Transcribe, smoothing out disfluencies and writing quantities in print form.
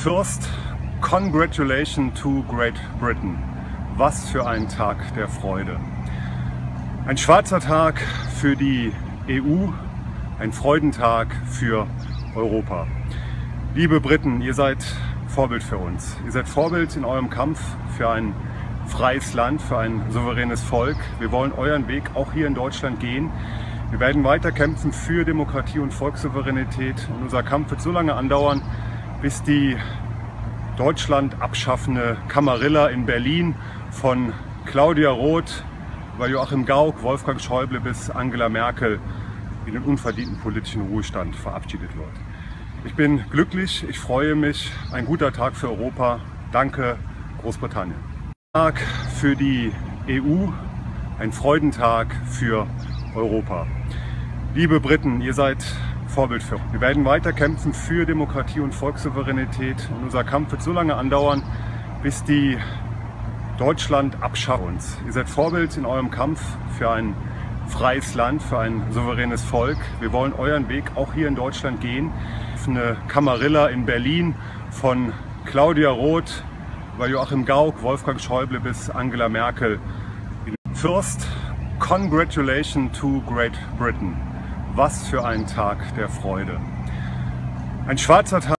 First, congratulations to Great Britain. Was für ein Tag der Freude. Ein schwarzer Tag für die EU, ein Freudentag für Europa. Liebe Briten, ihr seid Vorbild für uns. Ihr seid Vorbild in eurem Kampf für ein freies Land, für ein souveränes Volk. Wir wollen euren Weg auch hier in Deutschland gehen. Wir werden weiter kämpfen für Demokratie und Volkssouveränität. Und unser Kampf wird so lange andauern, bis die Deutschland abschaffende Kamarilla in Berlin von Claudia Roth über Joachim Gauck, Wolfgang Schäuble bis Angela Merkel in den unverdienten politischen Ruhestand verabschiedet wird. Ich bin glücklich, ich freue mich. Ein guter Tag für Europa. Danke, Großbritannien. Tag für die EU, ein Freudentag für Europa. Liebe Briten, ihr seid Vorbild für uns. Wir werden weiter kämpfen für Demokratie und Volkssouveränität. Und unser Kampf wird so lange andauern, bis die Deutschland abschafft uns. Ihr seid Vorbild in eurem Kampf für ein freies Land, für ein souveränes Volk. Wir wollen euren Weg auch hier in Deutschland gehen. Eine Kamarilla in Berlin von Claudia Roth über Joachim Gauck, Wolfgang Schäuble bis Angela Merkel. First, congratulations to Great Britain. Was für ein Tag der Freude. Ein schwarzer Tag.